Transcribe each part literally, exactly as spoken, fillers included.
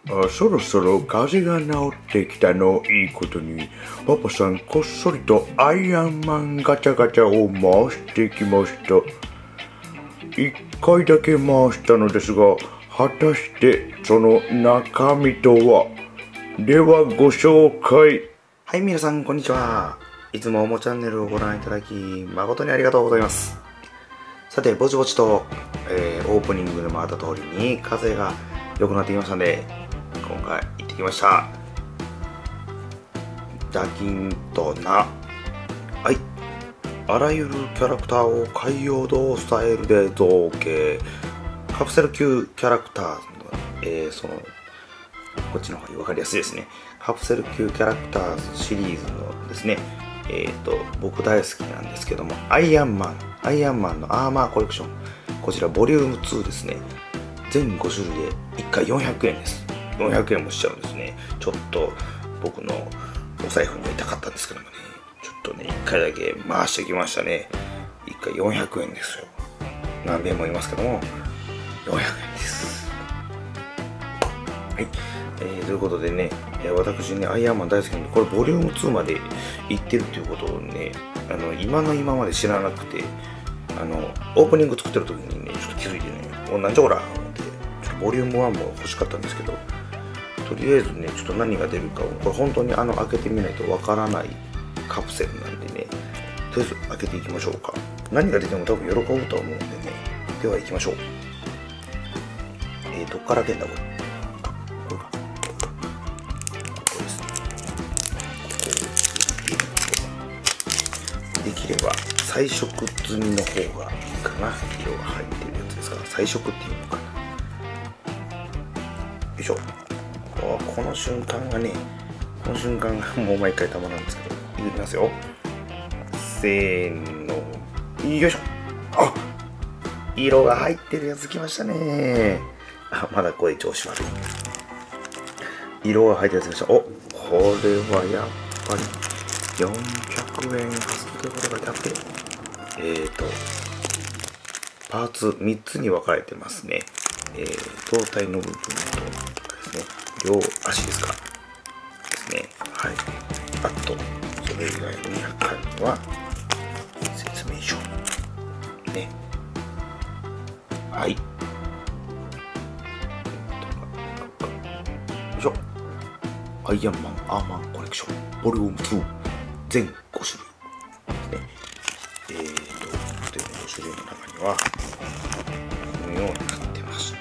あ、そろそろ風邪が治ってきたのをいいことに、パパさんこっそりとアイアンマンガチャガチャを回してきました。一回だけ回したのですが、果たしてその中身とは。ではご紹介。 はい、皆さんこんにちは。いつもおもチャンネルをご覧いただき誠にありがとうございます。さて、ぼちぼちと、えー、オープニングでもあった通りに風が良くなってきましたので、今回行ってきました。ダキンとナ。はい。あらゆるキャラクターを海洋堂スタイルで造形。カプセル級キャラクターの、えー、その、こっちの方が分かりやすいですね。カプセル級キャラクターシリーズのですね、えっと、僕大好きなんですけども、アイアンマン、アイアンマンのアーマーコレクション。こちらボリュームツーですね。全ご種類でいっかいよんひゃくえんです。よんひゃくえんもしちゃうんですね。ちょっと僕のお財布には痛かったんですけどもね、ちょっとね、いっかいだけ回してきましたね。いっかいよんひゃくえんですよ。何遍も言いますけども、よんひゃくえんです。はい。えー、ということでね、えー、私ね、アイアンマン大好きなんで、これボリュームツーまでいってるっていうことをね、あの、今の今まで知らなくて、あの、オープニング作ってる時にね、ちょっと気づいてね、お、なんじゃこらって、ちょっとボリュームワンも欲しかったんですけど、とりあえずね、ちょっと何が出るかを、これ本当にあの、開けてみないとわからないカプセルなんでね、とりあえず開けていきましょうか。何が出ても多分喜ぶと思うんでね、では行きましょう。えー、どっから開けんだこれ。できれば彩色済みの方がいいかな。色が入ってるやつですから、彩色っていうのかな。よいしょ。この瞬間がね、この瞬間がもう毎回たまらんですけど、いきますよ。せーの、よいしょ。あ、色が入ってるやつきましたね。あ、まだ声調子悪い。色が入ってるやつきました。お、これはやっぱりよんひゃくえんはずということが書いてあって、えーと、パーツみっつに分かれてますね。えー、胴体の部分とですね、両足ですか。ですね。はい。あと、それ以外にあるのは、説明書。ね。はい。よいしょ。アイアンマンアーマーコレクション、ボリュームツー。全ご種類ですね。えーと、全ご種類の中には、このようになってまして、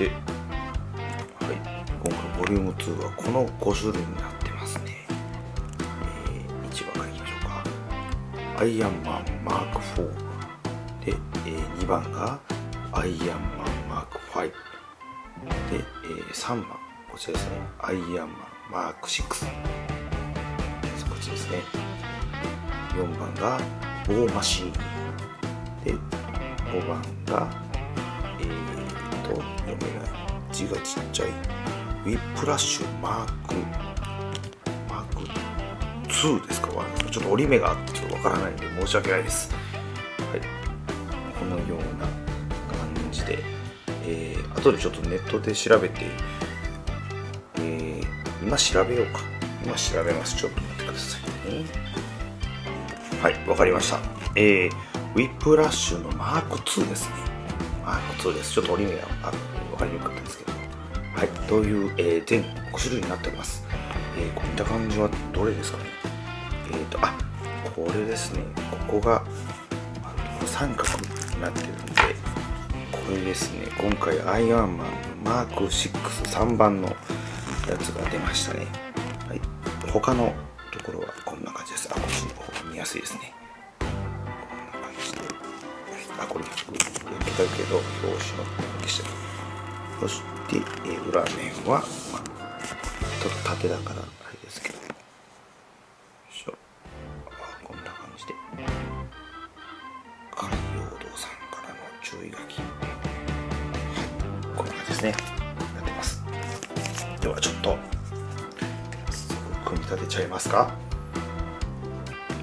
はい、今回ボリュームツーはこのご種類になってますね。えー、いちばんからいきましょうか。アイアンマンマークフォー。で、えー、にばんがアイアンマンマークファイブ。で、えー、さんばん、こちらですね。アイアンマンマークシックス。こっちですね。よんばんがウォーマシーンで、ごばんがえーと読めない字がちっちゃいウィップラッシュマークマークツーですか。ちょっと折り目があってちょっとわからないので申し訳ないです。はい、このような感じで、えー、後でちょっとネットで調べて、えー、今調べようか。今調べます。ちょっと待ってくださいね。はい、わかりました。えー、ウィップラッシュのマークツーですね。マークツーです。ちょっと折り目があってわかりにくかったですけど。はい、という、えー、全ご種類になっております。えー、こういった感じはどれですかね。えーと、あ、これですね。ここが三角になってるんで、これですね。今回アイアンマンマークシックスさんばんのやつが出ましたね。はい、他のところはこんな感じです。あ、こっちの方が見やすいですね。こんな感じで。あ、これ、受けたけど、表紙の方でした。そして、えー、裏面は、まあ、ちょっと縦だから、あれですけど。よいしょ。あ、こんな感じで。海洋堂さんからの注意書き。はい、こんな感じですね。やってます。では、ちょっと、組み立てちゃいますか。はい、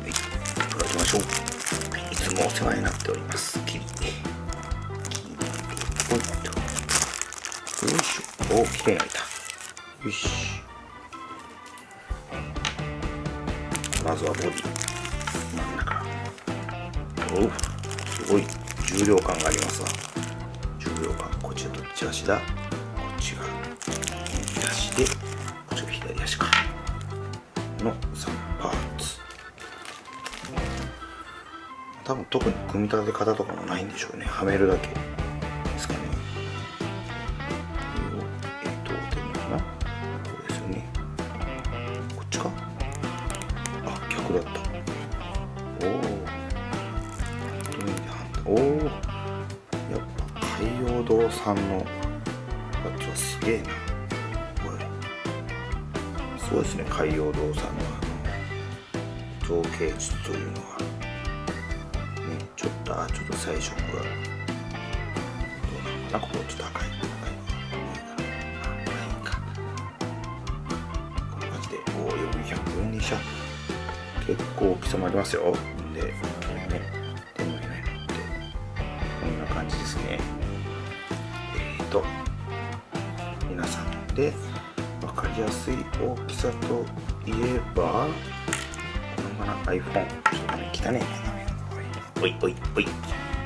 取りましょう。いつもお世話になっております。切り切りおっと、よいしょ。お、きれいに開いた。 よし。まずはボディ真ん中。おう、すごい重量感がありますわ。重量感、こっちはどっち足だ。こっちが右足で、こっちが左足かのさんパーツ。多分特に組み立て方とかもないんでしょうね。はめるだけですかね。えっと手のかな、こうですよね。こっちか、あ、逆だった。おお、おお、やっぱ海洋堂さんのやつはすげえな。これすごいですね。海洋堂さんのあの造形術というのはね、ちょっとあちょっと彩色がどうなのかな。ここちょっと赤い赤いのがか、こんな感じで、おお、よんひゃくよんにしゃ、結構大きさもありますよ。で、ね、手もいないのでこんな感じですね。えっと皆さんで分かりやすい大きさといえば、このまま iPhone、 ちょっとね、汚ねえな。おいおいおい、いや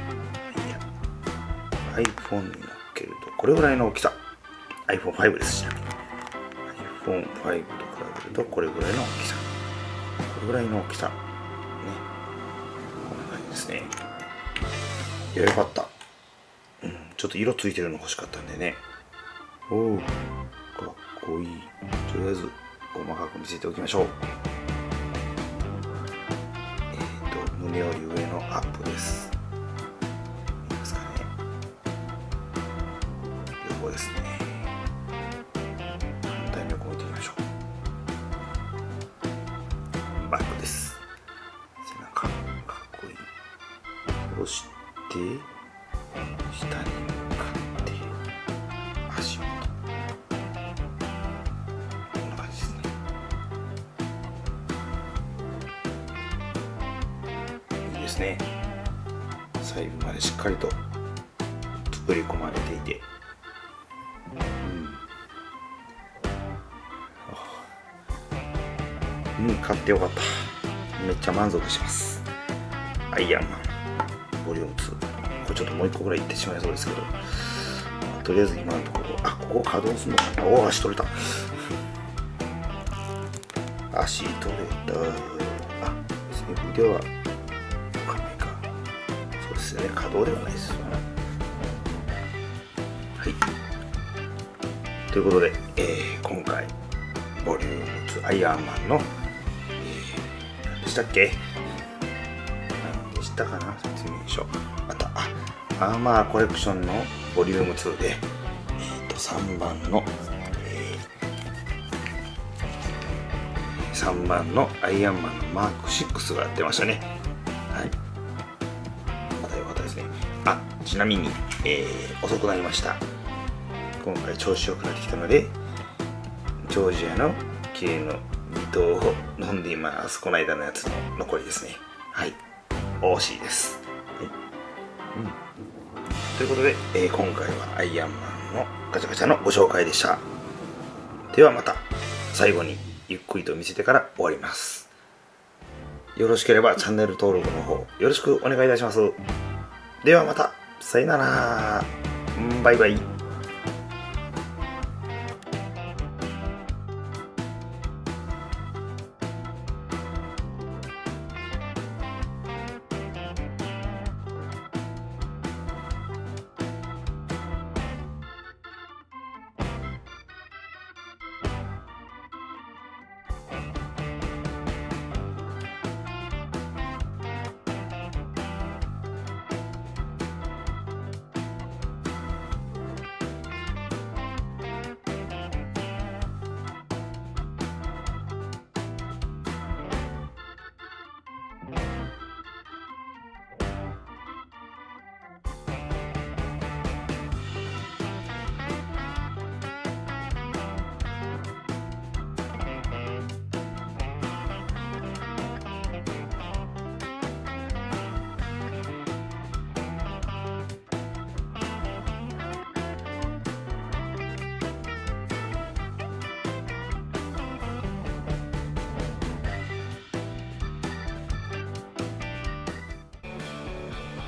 iPhone に乗っけるとこれぐらいの大きさ。 アイフォンファイブ です。ちなみに アイフォンファイブ と比べるとこれぐらいの大きさ、これぐらいの大きさね、こんな感じですね。いや、よかった。うん、ちょっと色ついてるの欲しかったんでね。おお、かっこいい。とりあえず細かく見せておきましょう。胸より上のアップです。見えますかね。横ですね。反対の横を見てみましょう。バックです。背中かっこいい。そして下に向かって足元、こんな感じですね。ですね。細部までしっかりと作り込まれていて、うん、うん、買ってよかった。めっちゃ満足します。アイアンマンボリュームツー、これちょっともう一個ぐらいいってしまいそうですけど、まあ、とりあえず今のところ、あ、ここ稼働するのかな。おお、足取れた。足取れた。あ、別に腕はね、可動ではないですよね。はい。ということで、えー、今回ボリュームツーアイアンマンの、えー、何でしたっけ？何でしたかな？説明書。また、あ、アーマーコレクションのボリュームツーで、えーと、さんばんの、えー、さんばんのアイアンマンのマークシックスが出ましたね。はい。あ、ちなみに、えー、遅くなりました。今回調子よくなってきたので、ジョージアのキリンの微糖を飲んでいます。この間のやつの残りですね。はい、惜しいです。はい、うん、ということで、えー、今回はアイアンマンのガチャガチャのご紹介でした。ではまた最後にゆっくりと見せてから終わります。よろしければチャンネル登録の方よろしくお願いいたします。ではまた、さよなら、バイバイ。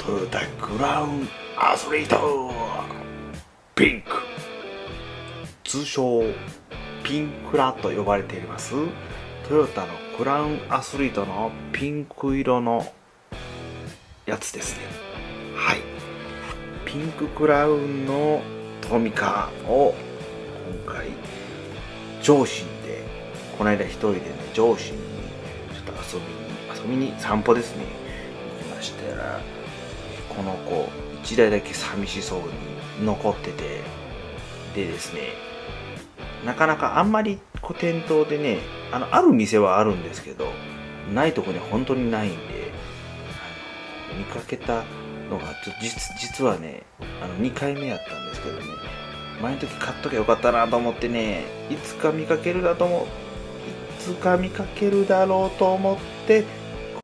トヨタクラウンアスリートピンク、通称ピンクラと呼ばれていますトヨタのクラウンアスリートのピンク色のやつですね。はい、ピンククラウンのトミカを今回上信で、この間一人でね上信にちょっと遊びに遊びに散歩ですね行きましたら、この子一台だけ寂しそうに残ってて、でですね、なかなかあんまりこう店頭でね、あのある店はあるんですけど、ないとこには本当にないんで、あの見かけたのがちょっと 実, 実はねあのにかいめやったんですけどね、前の時買っときゃよかったなと思ってね、いつか見かけるだと思ういつか見かけるだろうと思って